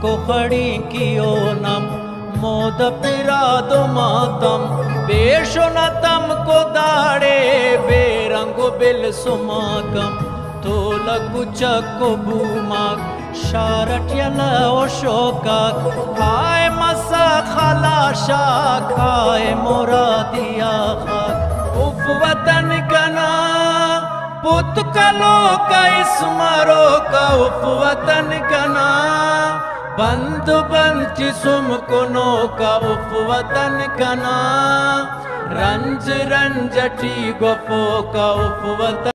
को खड़ी कियो नम मोद पिरादो मातम बेशो न तम को दाड़े बेरंगो बिल सुमाकम तो लगु चको बूमाक शारट यला ओशोका हाय मसा खला शाख हाय मुरादिया खाक उफ वतन कना पुत कलो का इसमरो का उफ वतन कना बंद बंच सुम कुनो का उफ वतन कना रंज रंजटी गोपो का उफ वतन